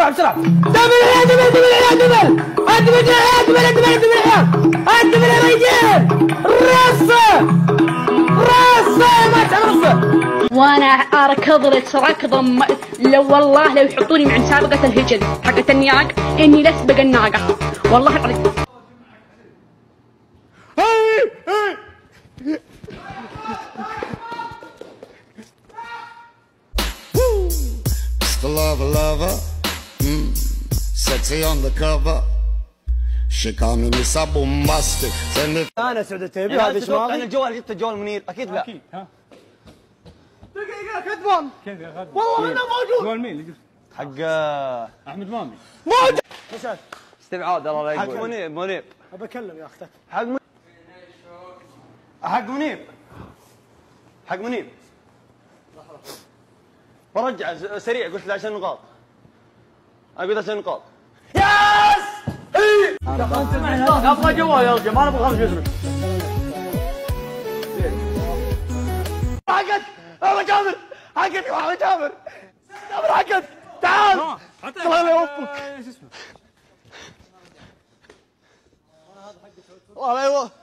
بسرعه بسرعه. دبل يا دبل دبل يا دبل. دبل يا دبل دبل دبل يا دبل يا رجال. رصه رصه ما تعرف رصه. وانا اركض لك ركضه لو والله لو يحطوني مع مسابقه الهجل حقت النياق اني لاسبق الناقه والله العظيم. The lover, sexy on the cover. She call me Miss Bombastic. انا سعود التيبي هذا ايش ماضي؟ الجوال جبت الجوال منير اكيد لا. اكيد ها. دقيقة كذبان. كذا والله انه موجود. جوال مين اللي جبت؟ حق احمد مامي. موجود. مشعل. استبعاد الله لا يقول. حق منيب. ابى اكلم يا اختك. حق منيب. برجع سريع قلت له 10 نقاط. ابي 10 نقاط. ياس! اي ابغى جوال يا رجال ما نبغى خمس جزمك. حقك ابو جابر حقك يا ابو جابر حقك تعال الله يوفقك. والله لا يوفقك.